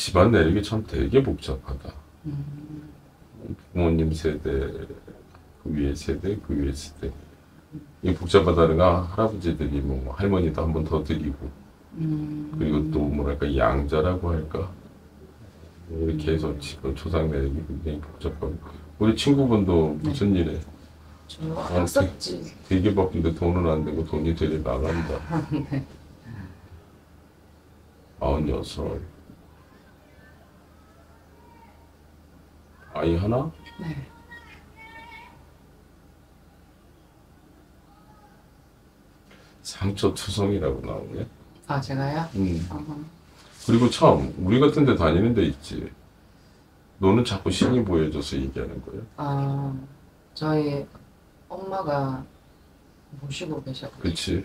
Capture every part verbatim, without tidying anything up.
집안 내력이 참 되게 복잡하다. 음. 부모님 세대, 그 위에 세대, 그 위에 세대. 이 복잡하다는 건 할아버지들이 뭐 할머니도 한 번 더 드리고, 음. 그리고 또 뭐랄까 양자라고 할까, 이렇게 해서 지금 조상 내력이 굉장히 복잡하고. 우리 친구분도 무슨 일에 저 어, 학습지. 되게 바쁜데 돈은 안 되고 돈이 되게 나간다. 네. 마흔여섯. 아이 하나? 네. 상처투성이라고 나오네. 아, 제가요? 음. 어허. 그리고 참 우리 같은 데 다니는 데 있지. 너는 자꾸 신이 보여줘서 얘기하는 거야. 아, 저희 엄마가 모시고 계셔가지고. 그치?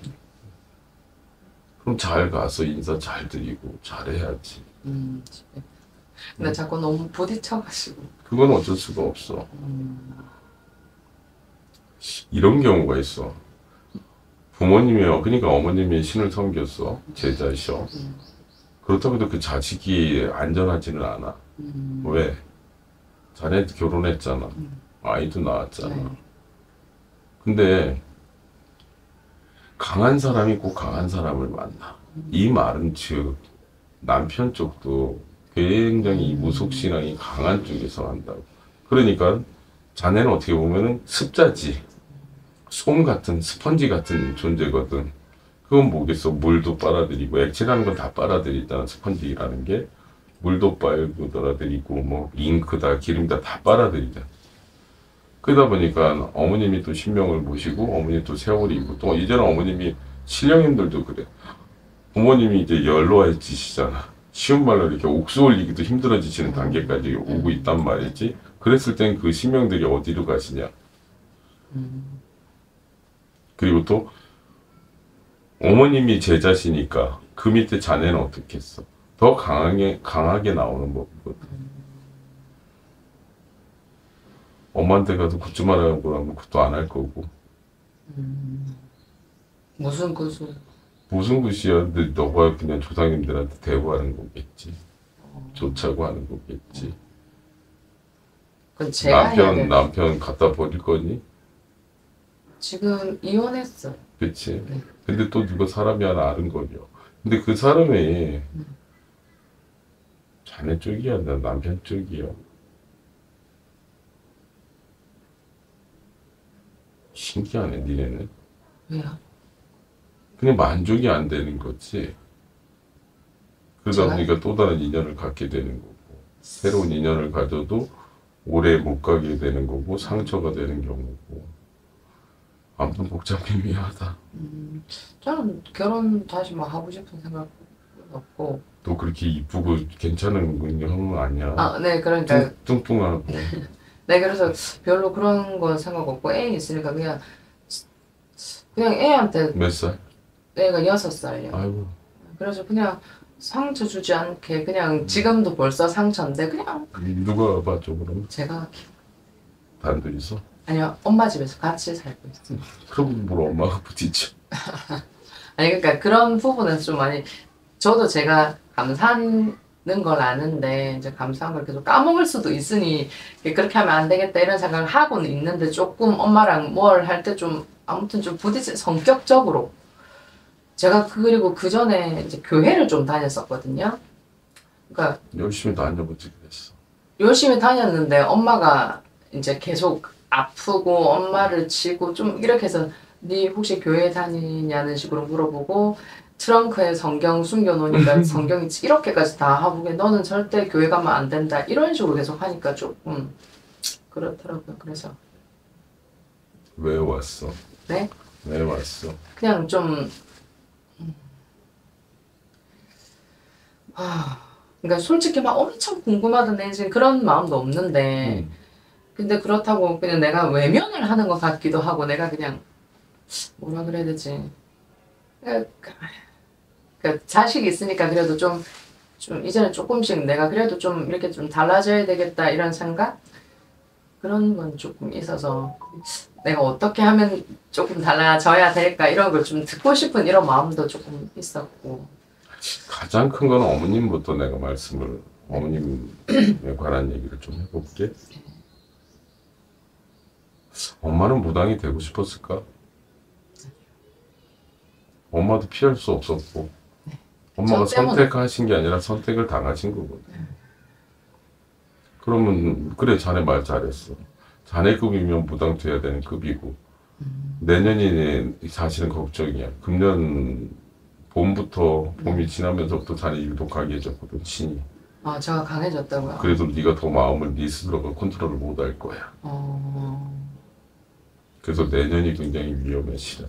그럼 잘 가서 인사 잘 드리고 잘해야지. 음, 집에. 근데 자꾸 너무 부딪혀가지고. 그건 어쩔 수가 없어. 음. 이런 경우가 있어. 부모님이요. 그러니까 어머님이 신을 섬겼어. 제자셔. 음. 그렇다고 해도 그 자식이 안전하지는 않아. 음. 왜? 자네 결혼했잖아. 음. 아이도 낳았잖아. 네. 근데 강한 사람이 꼭 강한 사람을 만나. 이 말은 즉 남편 쪽도 굉장히 음. 무속신앙이 강한 쪽에서 한다고. 그러니까 자네는 어떻게 보면은 습자지. 솜 같은 스펀지 같은 존재거든. 그건 뭐겠어. 물도 빨아들이고 액체라는 건 다 빨아들이잖아. 스펀지라는 게 물도 빨아들이고 뭐 잉크다 기름이다 다 빨아들이잖아. 그러다 보니까 어머님이 또 신명을 모시고 어머니 또 세월이 있고 또 이제는 어머님이 신령님들도 그래. 부모님이 이제 연로해지시잖아. 쉬운 말로 이렇게 옥수 올리기도 힘들어지시는 단계까지 오고 있단 말이지. 그랬을 땐 그 신명들이 어디로 가시냐. 음. 그리고 또 어머님이 제자시니까 그 밑에 자네는 어떻겠어? 더 강하게 강하게 나오는 법이거든. 엄마한테 가서 굿즈 말하고 하면 굿도 안 할 거고. 음. 무슨 구슬? 무슨 굿이야? 근데 너가 그냥 조상님들한테 대우하는 거겠지. 좋자고 하는 거겠지. 그건 제가 해야 남편 돼. 남편 갖다 버릴 거니? 지금 이혼했어요. 그치? 네. 근데 또 누가 사람이 하나 아는 거죠. 근데 그 사람이 자네 쪽이야, 나 남편 쪽이야. 신기하네, 니네는. 왜요? 그냥 만족이 안 되는 거지. 그러다 제가요? 보니까 또 다른 인연을 갖게 되는 거고, 새로운 인연을 가져도 오래 못 가게 되는 거고, 상처가 되는 경우고. 아무튼 복잡히 미안하다. 음, 저는 결혼 다시 뭐 하고 싶은 생각은 없고. 또 그렇게 이쁘고 괜찮은 형은 아니야. 아, 네, 그러니까. 뚱, 뚱뚱하고. 네, 그래서 별로 그런 건 생각 없고, 애 있으니까 그냥, 그냥 애한테, 몇 살? 애가 여섯 살이요. 아이고. 그래서 그냥 상처 주지 않게, 그냥 지금도 벌써 상처인데, 그냥 누가 봐줘, 그럼? 제가, 단둘이서? 아니요, 엄마 집에서 같이 살고 있습니다. 그럼 뭘 엄마가 부딪혀. 아니, 그러니까 그런 부분에서 좀 많이, 저도 제가 감사하는 걸 아는데, 이제 감사한 걸 계속 까먹을 수도 있으니, 그렇게 하면 안 되겠다 이런 생각을 하고는 있는데, 조금 엄마랑 뭘 할 때 좀, 아무튼 좀 부딪히, 성격적으로. 제가 그- 그리고 그 전에 이제 교회를 좀 다녔었거든요. 그러니까 열심히 다녀보지 그랬어. 열심히 다녔는데, 엄마가 이제 계속 아프고, 엄마를 치고, 좀 이렇게 해서, 네 혹시 교회 다니냐는 식으로 물어보고, 트렁크에 성경 숨겨놓으니까 성경이 이렇게까지 다 하고 너는 절대 교회 가면 안 된다 이런 식으로 계속 하니까 조금 그렇더라고요. 그래서 왜 왔어? 네? 왜 왔어? 그냥 좀 음, 아, 그러니까 솔직히 막 엄청 궁금하던 애지 그런 마음도 없는데 음. 근데 그렇다고 그냥 내가 외면을 하는 것 같기도 하고 내가 그냥 뭐라 그래야 되지? 그러니까 그 자식이 있으니까 그래도 좀, 좀 이제는 조금씩 내가 그래도 좀 이렇게 좀 달라져야 되겠다 이런 생각? 그런 건 조금 있어서 내가 어떻게 하면 조금 달라져야 될까 이런 걸 좀 듣고 싶은 이런 마음도 조금 있었고. 가장 큰 건 어머님부터 내가 말씀을 어머님에 관한 얘기를 좀 해볼게. 엄마는 무당이 되고 싶었을까? 엄마도 피할 수 없었고 엄마가 저 때문에. 선택하신 게 아니라 선택을 당하신 거거든. 그러면 그래 자네 말 잘했어. 자네 급이면 무당 돼야 되는 급이고 내년이 사실은 걱정이야. 금년 봄부터 봄이 지나면서부터 자네 일도 강해졌거든 신이. 아, 제가 강해졌다고요? 그래도 네가 더 마음을 네 스스로가 컨트롤을 못 할 거야. 어... 그래서 내년이 굉장히 위험해 실은.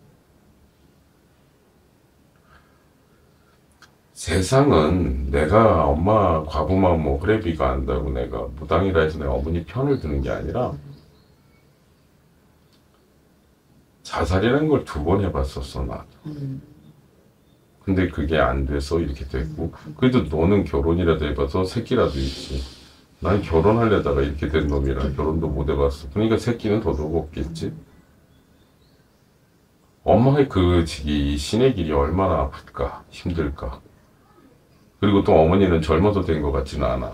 세상은 내가 엄마 과부마 뭐 호래비가 안다고 내가 무당이라 해서 내가 어머니 편을 드는 게 아니라 자살이라는 걸 두 번 해봤었어 나. 음. 근데 그게 안 돼서 이렇게 됐고 그래도 너는 결혼이라도 해봐서 새끼라도 있지. 난 결혼하려다가 이렇게 된 놈이라 결혼도 못 해봤어. 그러니까 새끼는 더더욱 없겠지. 엄마의 그 지기 신의 길이 얼마나 아플까 힘들까. 그리고 또 어머니는 젊어서 된 것 같지는 않아.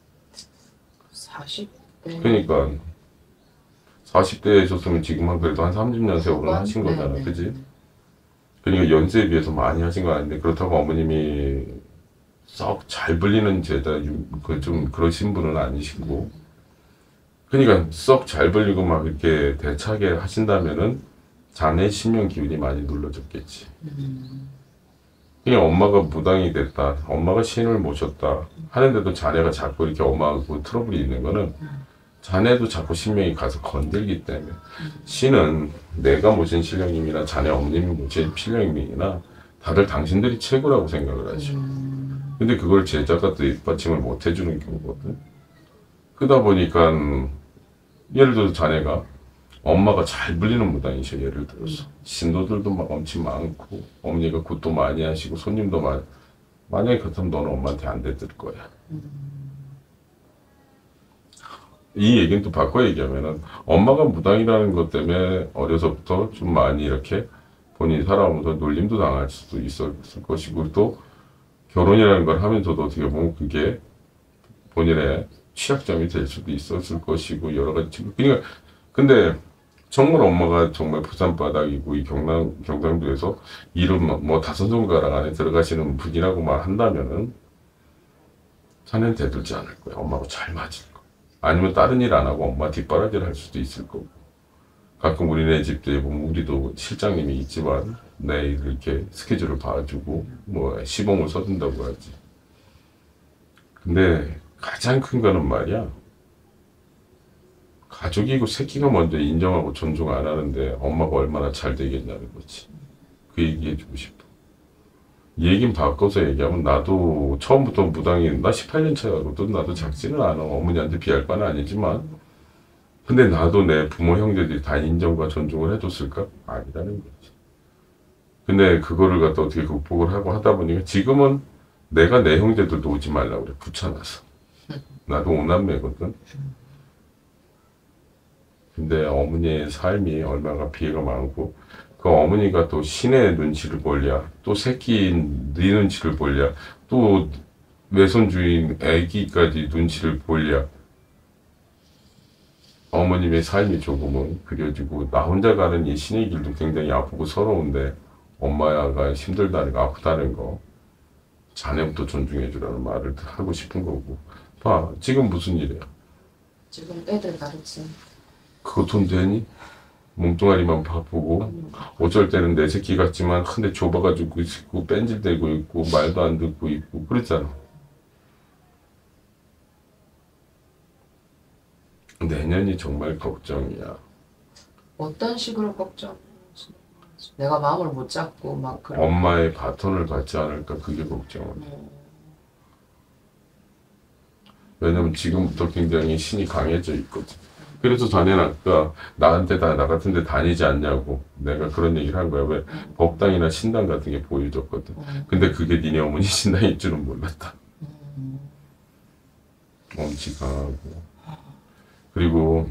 사십 대. 그러니까 사십 대셨으면 지금 한 그래도 한 삼십 년 세월은 하신 거잖아. 네네. 그지? 그러니까 연세에 비해서 많이 하신 건 아닌데 그렇다고 어머님이 썩 잘 불리는 제자 그 좀 그러신 분은 아니시고 그러니까 썩 잘 불리고 막 이렇게 대차게 하신다면은 자네 신명 기운이 많이 눌러졌겠지. 음. 그냥 엄마가 무당이 됐다, 엄마가 신을 모셨다 하는데도 자네가 자꾸 이렇게 엄마하고 트러블이 있는 거는 자네도 자꾸 신명이 가서 건들기 때문에. 신은 내가 모신 신령님이나 자네 어머님이 모신 신령님이나 다들 당신들이 최고라고 생각을 하죠. 음. 근데 그걸 제자가 또 입받침을 못 해주는 경우거든. 그러다 보니까 예를 들어서 자네가 엄마가 잘 불리는 무당이셔. 예를 들어서 신도들도 막 엄청 많고 어머니가 굿도 많이 하시고 손님도 많이. 만약에 그렇다면 너는 엄마한테 안 대들 거야. 이 얘기는 또 바꿔 얘기하면은 엄마가 무당이라는 것 때문에 어려서부터 좀 많이 이렇게 본인이 살아오면서 놀림도 당할 수도 있었을 것이고 또 결혼이라는 걸 하면서도 어떻게 보면 그게 본인의 취약점이 될 수도 있었을 것이고 여러 가지 친구. 그러니까 근데 정말 엄마가 정말 부산 바닥이고 이 경남 경상도에서 이름 뭐 다섯 손가락 안에 들어가시는 분이라고만 한다면은 자네는 대들지 않을 거야. 엄마하고 잘 맞을 거. 아니면 다른 일 안 하고 엄마 뒷바라지를 할 수도 있을 거고. 가끔 우리네 집들에 보면 우리도 실장님이 있지만 내 일을 이렇게 스케줄을 봐주고 뭐 시범을 써준다고 하지. 근데 가장 큰 거는 말이야. 가족이고 새끼가 먼저 인정하고 존중 안 하는데 엄마가 얼마나 잘 되겠냐는 거지. 그 얘기해주고 싶어. 얘긴 바꿔서 얘기하면 나도 처음부터 무당이 나 십팔 년 차거든. 나도 작지는 않아. 어머니한테 비할 바는 아니지만 근데 나도 내 부모 형제들이 다 인정과 존중을 해줬을까? 아니라는 거지. 근데 그거를 갖다 어떻게 극복을 하고 하다 보니까 지금은 내가 내 형제들도 오지 말라고 그래. 붙여놔서. 나도 오남매거든. 근데 어머니의 삶이 얼마나 피해가 많고 그 어머니가 또 신의 눈치를 볼랴 또 새끼 네 눈치를 볼랴 또 외손주인 애기까지 눈치를 볼랴 어머님의 삶이 조금은 그려지고 나 혼자 가는 이 신의 길도 굉장히 아프고 서러운데 엄마가 힘들다는 거 아프다는 거 자네부터 존중해 주라는 말을 하고 싶은 거고 봐 지금 무슨 일이야 지금 애들 가르치. 그거 돈 되니? 몸뚱아리만 바쁘고 어쩔 때는 내 새끼 같지만 근데 좁아가지고 있고 뺀질대고 있고 말도 안 듣고 있고 그랬잖아. 내년이 정말 걱정이야. 어떤 식으로 걱정? 내가 마음을 못 잡고 막 그런. 엄마의 바톤을 받지 않을까 그게 걱정이야. 음. 왜냐면 지금부터 굉장히 신이 강해져 있거든. 그래서 자네는 아까 나한테 다 나 같은 데 다니지 않냐고 내가 그런 얘기를 한 거야. 왜 법당이나 신당 같은 게 보여줬거든. 근데 그게 니네 어머니 신당일 줄은 몰랐다. 엄치 강하고 그리고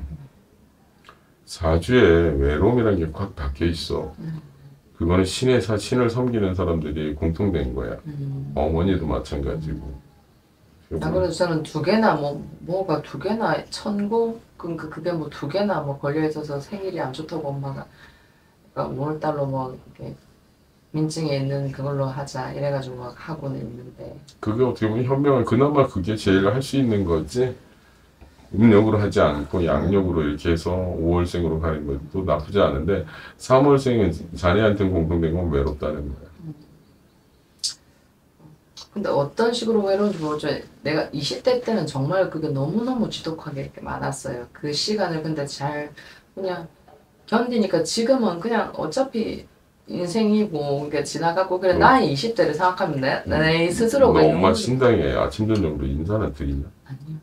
사주에 외로움이라는 게 확 박혀 있어. 그거는 신의 사 신을 섬기는 사람들이 공통된 거야. 어머니도 마찬가지고 아, 그래서 저는 두 개나 뭐 뭐가 두 개나 천고 그러니까 그게 뭐 두 개나 뭐 걸려 있어서 생일이 안 좋다고 엄마가 그러니까 오늘달로 뭐 이렇게 민증에 있는 그걸로 하자 이래가지고 막 하고는 있는데 그게 어떻게 보면 현명한 그나마 그게 제일 할 수 있는 거지. 음력으로 하지 않고 양력으로 이렇게 해서 오월생으로 가는 것도 나쁘지 않은데 삼월생은 자네한테는 공통된 건 외롭다는 거야. 근데 어떤 식으로 외로운지 모르죠. 내가 이십 대 때는 정말 그게 너무너무 지독하게 이렇게 많았어요. 그 시간을 근데 잘 그냥 견디니까 지금은 그냥 어차피 인생이고 그게 지나가고 그래 음. 나이 이십 대를 생각하면 내, 내 스스로가 너 엄마 영원히- 신당에 아침 저녁으로 인사나 드리냐? 아니요.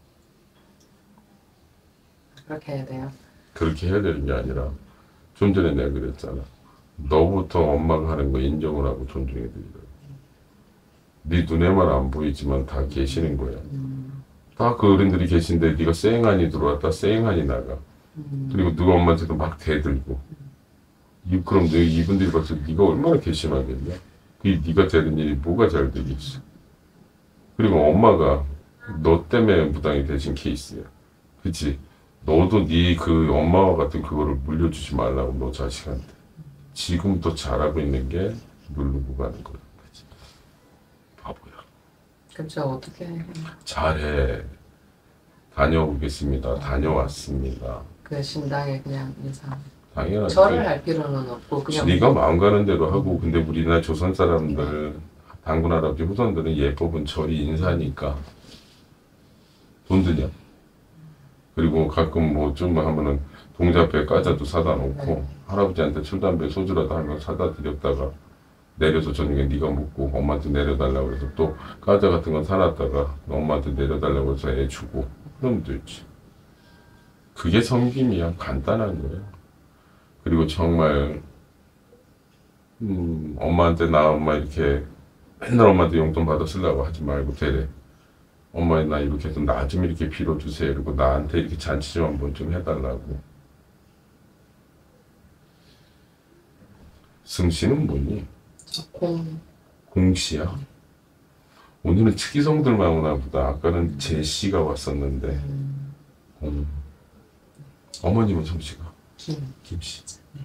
그렇게 해야 돼요. 그렇게 해야 되는 게 아니라 좀 전에 내가 그랬잖아. 너부터 엄마가 하는 거 인정을 하고 존중해 드리라. 네 눈에만 안 보이지만 다 계시는 거야. 다 그 어른들이 계신데 네가 쌩하니 들어왔다 쌩하니 나가. 그리고 누가 엄마한테도 막 대들고. 이, 그럼 너 이분들이 봤을 때 네가 얼마나 괘씸하겠냐? 그 네가 되는 일이 뭐가 잘 되겠어. 그리고 엄마가 너 때문에 무당이 되신 케이스야. 그치? 너도 네 그 엄마와 같은 그거를 물려주지 말라고 너 자식한테. 지금부터 잘하고 있는 게 누르고 가는 거야. 그치? 바보야. 그렇죠. 어떻게 해. 잘해. 다녀오겠습니다. 다녀왔습니다. 그 신당에 그냥 인사. 당연하지. 절을 할 필요는 없고 그냥 네가 마음 가는 대로 하고 근데 우리나라 조선 사람들 당군 할아버지 후손들은 예법은 절이 인사니까 돈 드냐? 그리고 가끔 뭐 좀 하면은 동자배 과자도 사다 놓고 네. 할아버지한테 술 담배 소주라도 하면 사다 드렸다가 내려서 저녁에 네가 먹고 엄마한테 내려달라고 해서 또 과자 같은 건 사놨다가 엄마한테 내려달라고 해서 애 주고 그러면 되지. 그게 섬김이야. 간단한 거야. 그리고 정말 음, 엄마한테 나 엄마 이렇게 맨날 엄마한테 용돈 받아 쓰려고 하지 말고 되래. 엄마 나 이렇게 해서 나 좀 이렇게 빌어주세요. 그리고 나한테 이렇게 잔치 좀 한번 좀 해달라고. 승씨는 뭐니? 공 공씨야. 오늘은 특이성들만 오나 보다. 아까는 제씨가 왔었는데. 음. 어머님은 성씨가? 김. 김씨.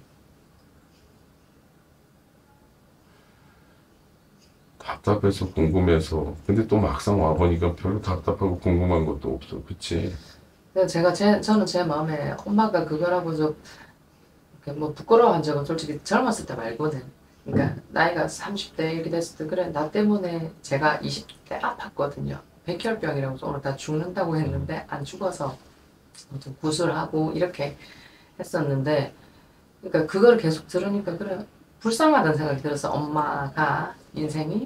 답답해서 궁금해서 근데 또 막상 와보니까 별로 답답하고 궁금한 것도 없어. 그치? 그래서 제가 제 저는 제 마음에 엄마가 그거라고 좀 이렇게 뭐 부끄러워한 적은 솔직히 젊었을 때 말고는 그러니까 나이가 삼십 대 이렇게 됐을 때 그래 나 때문에 제가 이십 대 아팠거든요. 백혈병이라고 해서 오늘 다 죽는다고 했는데 안 죽어서 아무튼 구술하고 이렇게 했었는데 그러니까 그걸 계속 들으니까 그래 불쌍하다는 생각이 들었어. 엄마가 인생이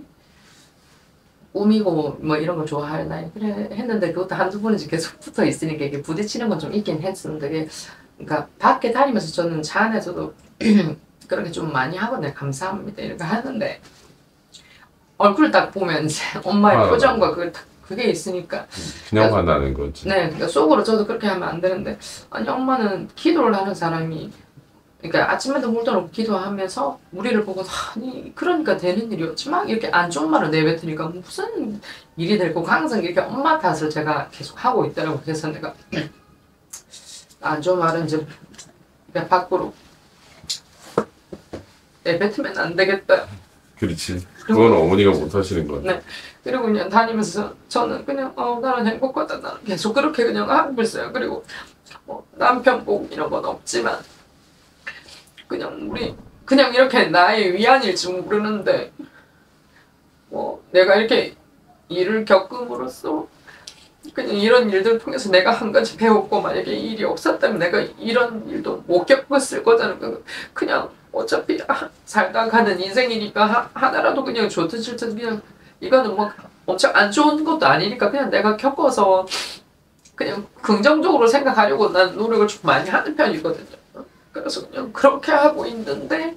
꿈이고 뭐 이런 걸 좋아할 나이 그래 했는데 그것도 한두 번이지 계속 붙어 있으니까 이게 부딪히는 건 좀 있긴 했었는데 그게 그러니까 밖에 다니면서 저는 차 안에서도 그렇게 좀 많이 하거든요. 감사합니다 이렇게 하는데 얼굴 딱 보면 이제 엄마의 아, 표정과 그 그게 있으니까 그냥 화나는 거지. 네 그러니까 속으로 저도 그렇게 하면 안 되는데 아니 엄마는 기도를 하는 사람이 그러니까 아침에도 물도 넣고 기도하면서 우리를 보고 아니 그러니까 되는 일이었지 막 이렇게 안 좋은 말을 내뱉으니까 무슨 일이 될 거고 항상 이렇게 엄마 탓을 제가 계속 하고 있더라고. 그래서 내가 안 좋은 말은 이제 그냥 밖으로 내뱉으면 안 되겠다. 그렇지. 그건 어머니가 못 하시는 거야. 네. 그리고 그냥 다니면서 저는 그냥 어 나는 행복하다 나는 계속 그렇게 그냥 하고 있어요. 그리고 뭐 남편 복 이런 건 없지만 그냥 우리 그냥 이렇게 나의 위안일지 모르는데 뭐 내가 이렇게 일을 겪음으로써 그냥 이런 일들 통해서 내가 한 가지 배웠고 만약에 이 일이 없었다면 내가 이런 일도 못 겪었을 거잖아. 그냥 어차피 살다 가는 인생이니까 하, 하나라도 그냥 좋든 싫든 그냥 이거는 뭐 엄청 안 좋은 것도 아니니까 그냥 내가 겪어서 그냥 긍정적으로 생각하려고 난 노력을 좀 많이 하는 편이거든요. 그래서 그냥 그렇게 하고 있는데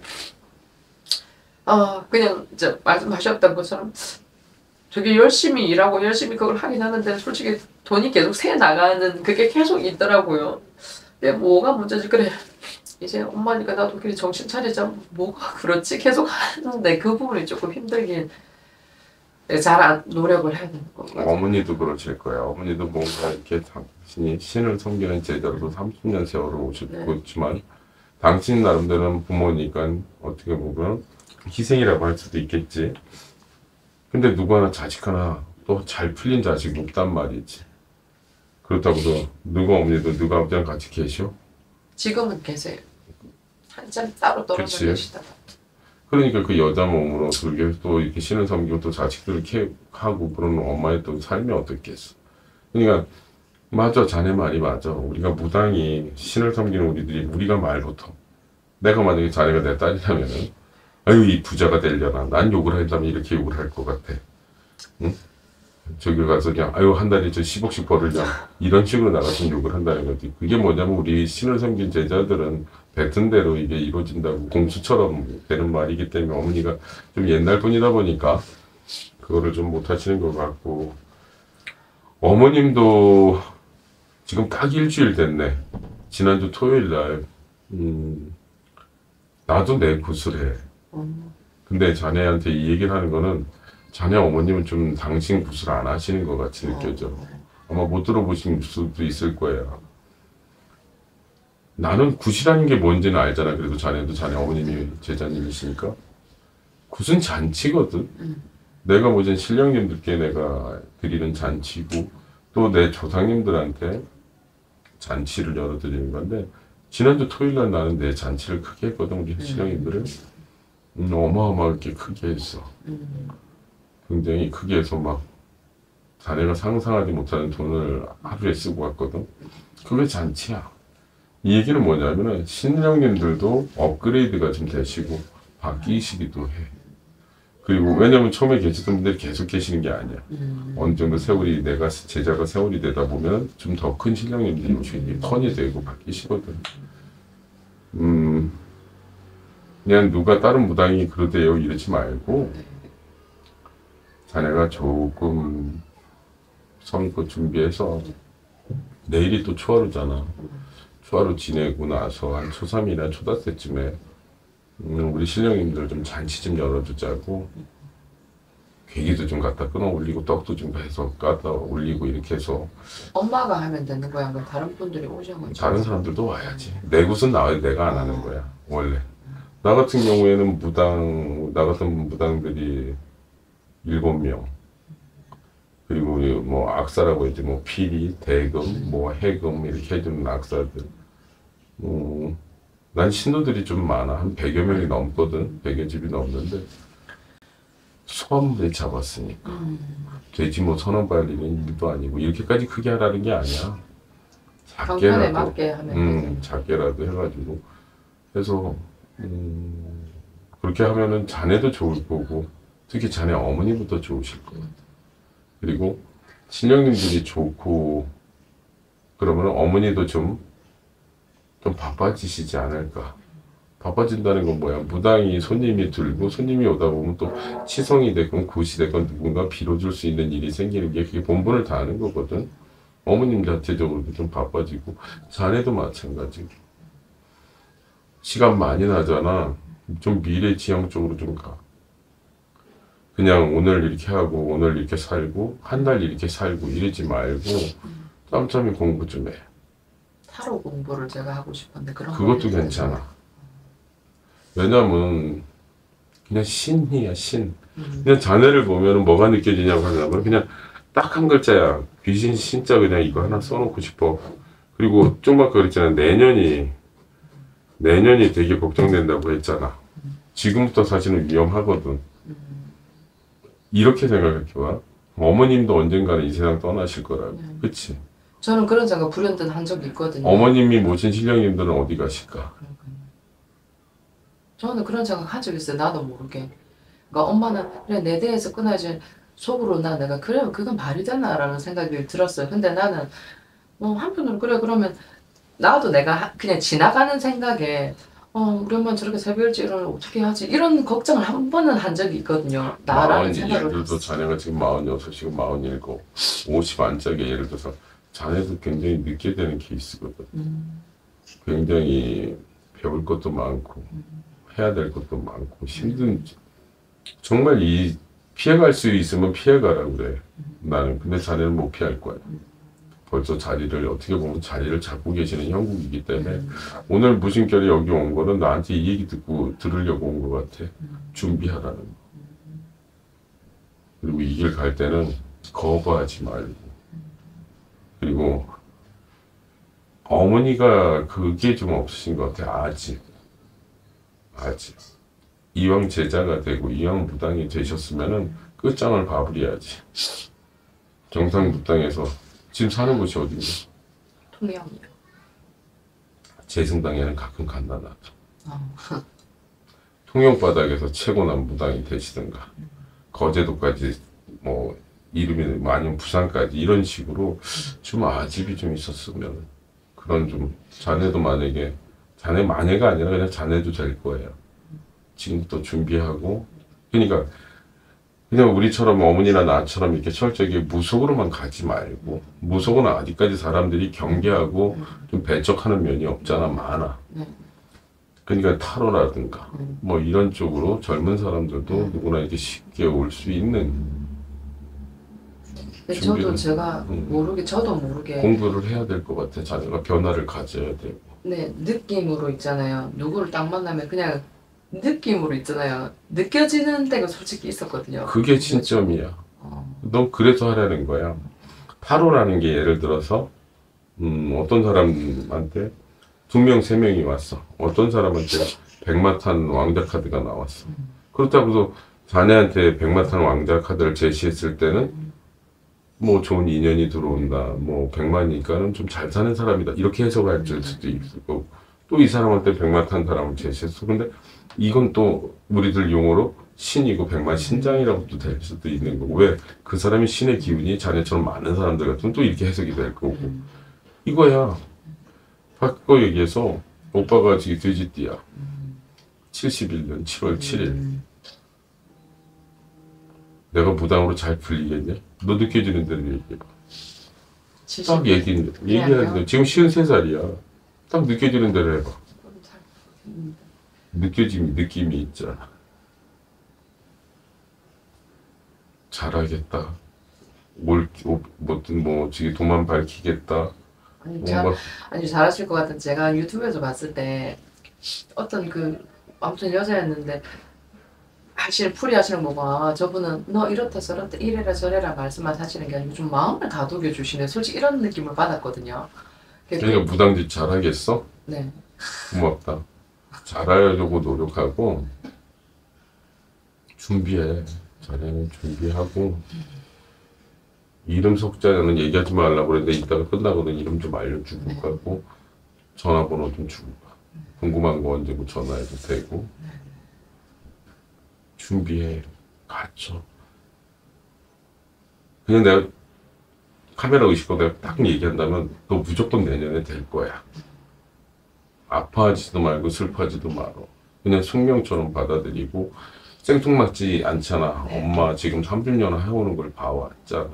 아 그냥 이제 말씀하셨던 것처럼 되게 열심히 일하고 열심히 그걸 하긴 하는데 솔직히 돈이 계속 새 나가는 그게 계속 있더라고요. 근데 뭐가 문제지 그래 이제 엄마니까 나도 그래 정신 차리자 뭐가 그렇지 계속 하는데 그 부분이 조금 힘들긴 잘 안- 노력을 해야 되는 거. 어머니도 그러실 거야. 어머니도 뭔가 이렇게 당신이 신을 섬기는 제자로도 삼십 년 세월을 오셨고 있지만 당신 나름대로는 부모니까 어떻게 보면 희생이라고 할 수도 있겠지. 근데 누구 하나 자식 하나 또 잘 풀린 자식 없단 말이지. 그렇다고 도 누구 어머니도 누구 아버지랑 같이 계셔? 지금은 계세요. 한참 따로 떨어져 그치. 계시다가. 그러니까 그 여자 몸으로 그렇게 또 이렇게 신을 섬기고 또 자식들을 케어하고 그러는 엄마의 또 삶이 어떻겠어. 그러니까 맞아, 자네 말이 맞아. 우리가 무당이 신을 섬기는 우리들이 우리가 말부터 내가 만약에 자네가 내 딸이라면은 아유 이 부자가 되려나 난 욕을 한다면 이렇게 욕을 할 것 같아. 응? 저기 가서 그냥 아유 한 달에 저 십억씩 벌으려 이런 식으로 나가서 욕을 한다는 거지. 그게 뭐냐면 우리 신을 섬긴 제자들은 뱉은 대로 이게 이루어진다고 공수처럼 되는 말이기 때문에 어머니가 좀 옛날 분이다 보니까 그거를 좀 못하시는 것 같고 어머님도 지금 딱 일주일 됐네. 지난주 토요일 날 음, 나도 내 구슬해. 음. 근데 자네한테 이 얘기를 하는 거는 자네 어머님은 좀 당신 구슬 안 하시는 것 같이 느껴져. 아마 못 들어보신 수도 있을 거야. 나는 굿이라는 게 뭔지는 알잖아. 그래도 자네도 자네 어머님이 제자님이시니까. 굿은 잔치거든. 내가 보전 신령님들께 내가 드리는 잔치고 또 내 조상님들한테 잔치를 열어드리는 건데 지난주 토요일 날 나는 내 잔치를 크게 했거든. 우리 신령님들을. 음, 어마어마하게 크게 했어. 굉장히 크게 해서 막 자네가 상상하지 못하는 돈을 하루에 쓰고 왔거든. 그게 잔치야. 이 얘기는 뭐냐면은 신령님들도 업그레이드가 좀 되시고 바뀌시기도 해. 그리고 왜냐면 처음에 계시던 분들이 계속 계시는 게 아니야. 어느 정도 세월이 내가 제자가 세월이 되다 보면 좀 더 큰 신령님들이 오시기 턴이 되고 바뀌시거든. 음 그냥 누가 다른 무당이 그러대요 이러지 말고 자네가 조금 성의껏 준비해서 내일이 또 초하루잖아. 초하루 지내고 나서 한 초삼이나 초닷새쯤에 음, 우리 신령님들 좀 잔치 좀 열어주자고 괴기도 좀 갖다 끊어 올리고 떡도 좀 해서 까다 올리고 이렇게 해서 엄마가 하면 되는 거야. 그럼 다른 분들이 오셔가지고. 다른 사람들도 와야지. 내 곳은 나와야 내가 안 하는 거야 원래. 나 같은 경우에는 무당 나 같은 무당들이 일곱 명 그리고 우리 뭐 악사라고 했지 뭐 피리, 대금, 뭐 해금 이렇게 해주는 악사들. 음, 난 신도들이 좀 많아. 한 백여 명이 넘거든. 백여 집이 넘는데 소함을 잡았으니까 돼지 뭐 선언 발리는 일도 아니고 이렇게까지 크게 하라는 게 아니야. 경편에 작게라도 맞게 하면 음, 되죠. 작게라도 해가지고 해서 음, 그렇게 하면은 자네도 좋을 거고 특히 자네 어머니부터 좋으실 것 같아. 그리고 신령님들이 좋고 그러면 어머니도 좀, 좀 바빠지시지 않을까. 바빠진다는 건 뭐야? 무당이 손님이 들고 손님이 오다 보면 또 치성이 됐건 굿이 됐건 누군가 빌어줄 수 있는 일이 생기는 게 그게 본분을 다하는 거거든. 어머님 자체적으로도 좀 바빠지고 자네도 마찬가지고 시간 많이 나잖아. 좀 미래 지향 쪽으로 좀 가. 그냥 오늘 이렇게 하고 오늘 이렇게 살고 한 달 이렇게 살고 이러지 말고 짬짬이 공부 좀 해. 타로 공부를 제가 하고 싶은데 그런 그것도 거 괜찮아. 왜냐면 그냥 신이야 신. 그냥 자네를 보면은 뭐가 느껴지냐고 하냐면 그냥 딱 한 글자야. 귀신 신자 그냥 이거 하나 써놓고 싶어. 그리고 좀 아까 그랬잖아. 내년이 내년이 되게 걱정된다고 했잖아. 지금부터 사실은 위험하거든. 이렇게 생각해봐. 어머님도 언젠가는 이 세상 떠나실 거라고. 그치? 저는 그런 생각 불현듯 한 적이 있거든요. 어머님이 모신 신령님들은 어디 가실까? 저는 그런 생각 한 적 있어요. 나도 모르게. 그러니까 엄마는 그래 내 대에서 끊어야지 속으로 나 내가 그래 그건 말이 되나라는 생각이 들었어요. 근데 나는 뭐 한편으로 그래 그러면 나도 내가 하- 그냥 지나가는 생각에 어 우리 엄마는 저렇게 새벽 일찍 일어나면 어떻게 하지 이런 걱정을 한 번은 한 적이 있거든요. 나라는 마흔, 생각을 예를 들어서 자네가 지금 마흔여섯이고 마흔일곱, 오십 안짝에 예를 들어서 자네도 굉장히 늦게 되는 케이스거든. 음, 굉장히 배울 것도 많고 해야 될 것도 많고 힘든 정말 이 피해갈 수 있으면 피해가라 그래. 나는. 근데 자네는 못 피할 거야. 벌써 자리를 어떻게 보면 자리를 잡고 계시는 형국이기 때문에 오늘 무심결에 여기 온 거는 나한테 이 얘기 듣고 들으려고 온 것 같아. 준비하라는 거. 그리고 이 길 갈 때는 거부하지 말고. 그리고 어머니가 그게 좀 없으신 것 같아. 아직. 아직. 이왕 제자가 되고 이왕 무당이 되셨으면은 끝장을 봐버려야지. 경상북당에서 지금 사는 곳이 어딘가? 통영이요. 재승당에는 가끔 간다 나도. 어. 통영 바닥에서 최고난 무당이 되시든가 거제도까지 뭐 이름이 뭐 아니면 부산까지 이런 식으로 좀 아집이 좀 있었으면 그런 좀 자네도 만약에 자네 만약가 아니라 그냥 자네도 될 거예요. 지금부터 준비하고 그러니까 그냥 우리처럼 어머니나 나처럼 이렇게 철저하게 무속으로만 가지 말고 무속은 아직까지 사람들이 경계하고 좀 배척하는 면이 없잖아. 많아. 그러니까 타로라든가 뭐 이런 쪽으로 젊은 사람들도 누구나 이렇게 쉽게 올 수 있는 근데 저도 준비를, 제가 음. 모르게 저도 모르게 공부를 해야 될 것 같아. 자네가 변화를 가져야 되고. 네 느낌으로 있잖아요. 누구를 딱 만나면 그냥 느낌으로 있잖아요. 느껴지는 때가 솔직히 있었거든요. 그게 진점이야. 어. 너 그래서 하라는 거야. 타로라는 게 예를 들어서 음, 어떤 사람한테 두 명, 세 명이 왔어. 어떤 사람한테 백마탄 왕자 카드가 나왔어. 그렇다고 해서 자네한테 백마탄 왕자 카드를 제시했을 때는 뭐 좋은 인연이 들어온다. 뭐 백만이니까는 좀 잘 사는 사람이다. 이렇게 해석할 수도 있을 거고. 또 이 사람한테 백마탄 사람을 제시했어. 근데 이건 또 우리들 용어로 신이고 백만 신장이라고 또 될 수도 있는 거고. 왜? 그 사람이 신의 기운이 자네처럼 많은 사람들 같으면 또 이렇게 해석이 될 거고. 이거야. 바꿔 얘기해서 오빠가 지금 돼지띠야. 칠십일 년 칠월 칠일. 내가 무당으로 잘 풀리겠냐? 너 느껴지는 대로 얘기해봐. 딱 얘기, 얘기하는데 지금 쉰세 살이야. 딱 느껴지는 대로 해봐. 느껴짐이, 느낌이 있잖아. 잘하겠다. 뭘, 뭐든 뭐, 지금 도만 밝히겠다. 아니, 잘, 뭔가, 아니 잘하실 것 같은 제가 유튜브에서 봤을 때 어떤 그 아무튼 여자였는데 사실 풀이 하시는 거 보고 아, 저분은 너 이렇다 저렇다 이래라 저래라 말씀만 하시는 게 아니고 좀 마음을 다독여 주시네. 솔직히 이런 느낌을 받았거든요. 그러니까 무당짓 잘하겠어? 네. 고맙다. 잘하려고 노력하고 준비해. 자네는 준비하고 이름 석자는 얘기하지 말라고 그랬는데 이따가 끝나고는 이름 좀 알려주고 네. 가고 전화번호 좀 주고 가. 궁금한 거 언제고 전화해도 되고 준비해. 갖춰. 그냥 내가 카메라 의식하고 내가 딱 얘기한다면 너 무조건 내년에 될 거야. 아파하지도 말고 슬퍼하지도 말어. 그냥 숙명처럼 받아들이고 생뚱맞지 않잖아. 엄마 지금 삼십 년 해오는 걸 봐왔잖아.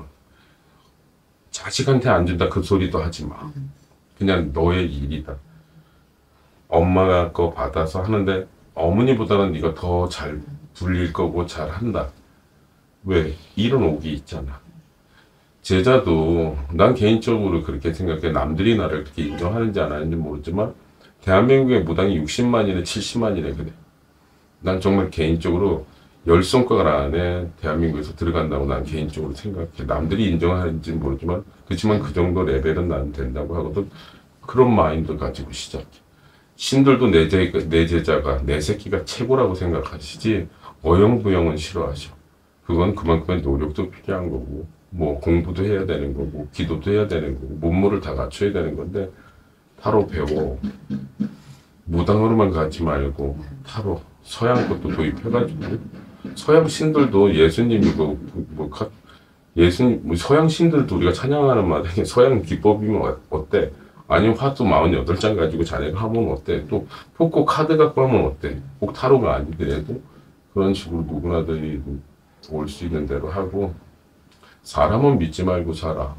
자식한테 안 준다 그 소리도 하지 마. 그냥 너의 일이다. 엄마가 거 받아서 하는데 어머니보다는 네가 더 잘 불릴 거고 잘 한다. 왜? 일은 오기 있잖아. 제자도 난 개인적으로 그렇게 생각해. 남들이 나를 그렇게 인정하는지 안 하는지 모르지만 대한민국의 무당이 육십만이네 칠십만이네 그래. 난 정말 개인적으로 열 손가락 안에 대한민국에서 들어간다고 난 개인적으로 생각해. 남들이 인정하는지 모르지만 그렇지만 그 정도 레벨은 난 된다고 하거든. 그런 마인드 가지고 시작해. 신들도 내, 제, 내 제자가 내 새끼가 최고라고 생각하시지 어영부영은 싫어하셔. 그건 그만큼의 노력도 필요한 거고 뭐 공부도 해야 되는 거고 기도도 해야 되는 거고 문무를 다 갖춰야 되는 건데 타로 배워. 무당으로만 가지 말고 타로 서양 것도 도입해가지고 서양 신들도 예수님이고 뭐 예수님 뭐 서양 신들도 우리가 찬양하는 마당에 서양 기법이면 어때? 아니면 화도 사십팔 장 가지고 자네가 하면 어때? 또 포코 카드 갖고 하면 어때? 꼭 타로가 아니더라도 그런 식으로 누구나들이 올 수 있는 대로 하고 사람은 믿지 말고 살아.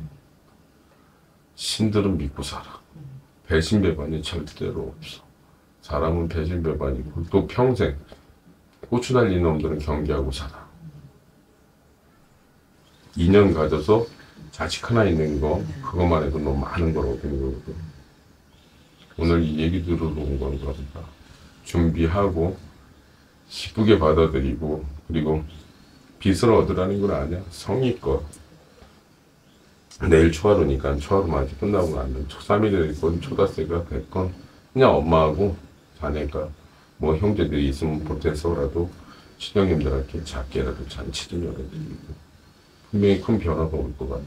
신들은 믿고 살아. 배신배반이 절대로 없어. 사람은 배신배반이고 또 평생 고추 달린 놈들은 경계하고 살아. 인연 가져서 자식 하나 있는 거 그것만 해도 너무 많은 거라고 생각하거든. 오늘 이 얘기 들으러 온 건가 보다. 준비하고 기쁘게 받아들이고 그리고 빚을 얻으라는 건 아니야. 성의껏 내일 초하루니까 초하루 맞이 끝나고 나면 초삼이 됐건 초다새가 됐건 그냥 엄마하고 자네가 뭐 형제들이 있으면 보태서라도 신령님들한테 작게라도 잔치 좀 열어드리고 분명히 큰 변화가 올 것 같아.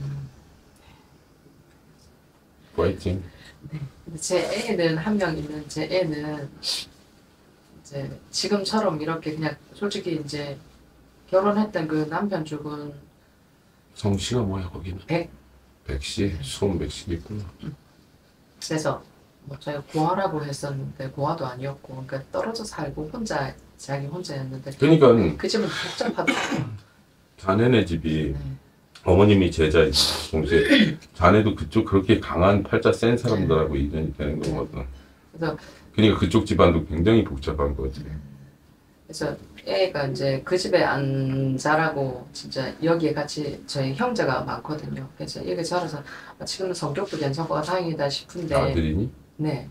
파이팅. 네. 근데 제 애는 한 명 있는 제 애는 이제 지금처럼 이렇게 그냥 솔직히 이제 결혼했던 그 남편 쪽은 성씨가 뭐야 거기는? 백. 백씨? 수원 백씨겠구나. 그래서 뭐 저희가 고아라고 했었는데 고아도 아니었고 그러니까 떨어져 살고 혼자 자기 혼자였는데 그러니까 그 집은 복잡하더라고요. 자네네 집이 네. 어머님이 제자이지 동시에 자네도 그쪽 그렇게 강한 팔자 센 사람들하고 인연이 되는 거거든. 그래서 그러니까 그쪽 집안도 굉장히 복잡한 거지. 그래서 애가 이제 그 집에 안 자라고 진짜 여기에 같이 저희 형제가 많거든요. 그래서 여기 자라서 아, 지금은 성격도 괜찮고 아, 다행이다 싶은데 아들이니? 네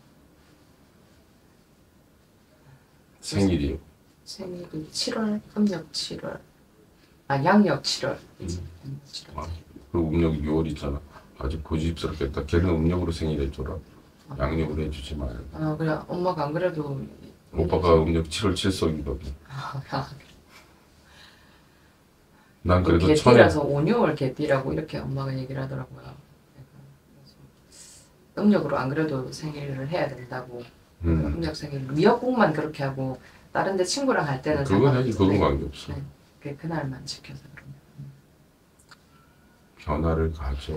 생일이 생일이 칠월 음력 칠월 아 양력 칠월 이제 양력 칠월. 아, 그리고 음력이 유월 있잖아. 아주 고집스럽겠다. 걔는 음력으로 생일해줘라. 양력으로 해주지 말고. 아 그래 엄마가 안 그래도 오빠가 음력 칠월 칠석이거든. 아, 난 그래도 천에 개띠라서 오뉴월 개띠라고 이렇게 엄마가 얘기를 하더라고요. 그래서 음력으로 안 그래도 생일을 해야 된다고. 음. 음력 생일 미역국만 그렇게 하고 다른 데 친구랑 할 때는 그건 해야지. 그건 네. 관계없어. 네. 그 그날만 지켜서 그러면. 변화를 가져.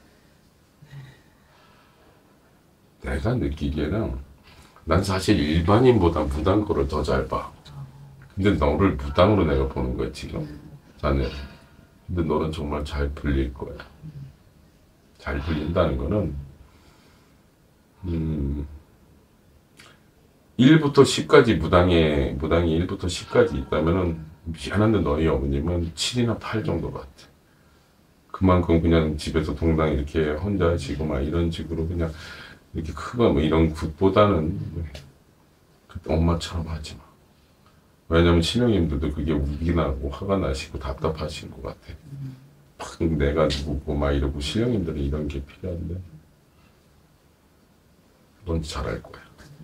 내가 느끼기에는 난 사실 일반인보다 무당 거를 더 잘 봐. 근데 너를 무당으로 내가 보는 거야 지금. 자네. 근데 너는 정말 잘 불릴 거야. 잘 불린다는 거는 음, 일부터 십까지 무당에 무당이 일부터 십까지 있다면은 미안한데 너희 어머님은 칠이나 팔 정도 같아. 그만큼 그냥 집에서 동당 이렇게 혼자 지고 막 이런 식으로 그냥 이렇게 크고 뭐 이런 굿보다는 엄마처럼 하지 마. 왜냐면 신령님들도 그게 우기 나고 화가 나시고 답답하신 것 같아. 팍 내가 누구고 막 이러고 신령님들은 이런 게 필요한데 넌 잘할 거야.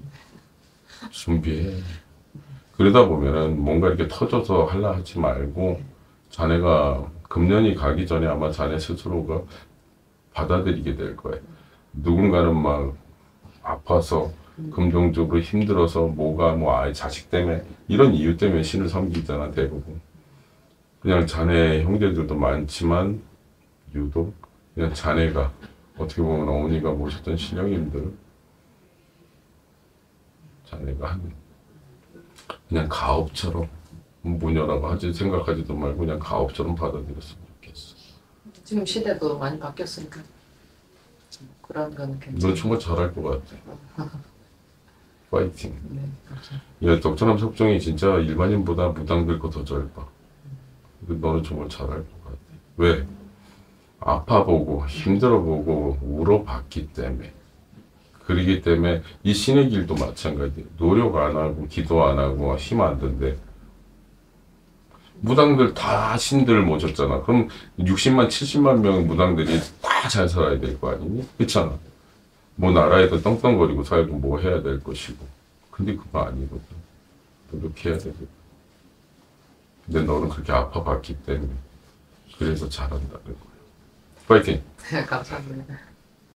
준비해. 그러다 보면은 뭔가 이렇게 터져서 하려 하지 말고 자네가 금년이 가기 전에 아마 자네 스스로가 받아들이게 될 거야. 누군가는 막 아파서 금전적으로 힘들어서 뭐가 뭐 아이 자식 때문에 이런 이유 때문에 신을 섬기잖아 대부분. 그냥 자네 형제들도 많지만 유독 그냥 자네가 어떻게 보면 어머니가 모셨던 신령님들 자네가 하는 그냥 가업처럼 무녀라고 하지 생각하지도 말고 그냥 가업처럼 받아들였으면 좋겠어. 지금 시대도 많이 바뀌었으니까 그런 거는 너 괜찮아요. 정말 잘할 것 같아. 파이팅. 네, 그렇죠. 야, 덕천함 석종이 진짜 일반인보다 무당들 거 더 잘 봐. 근데 너는 정말 잘할 것 같아. 왜? 아파보고 힘들어보고 울어봤기 때문에. 그러기 때문에 이 신의 길도 마찬가지야. 노력 안 하고 기도 안 하고 힘 안 든대. 무당들 다 신들을 모셨잖아. 그럼 육십만, 칠십만 명의 무당들이 다 잘 살아야 될 거 아니니? 그렇잖아. 뭐 나라에서 떵떵거리고 살고 뭐 해야 될 것이고. 근데 그거 아니거든. 노력해야 되거든. 근데 너는 그렇게 아파봤기 때문에 그래서 잘한다는 거야. 파이팅! 네, 감사합니다.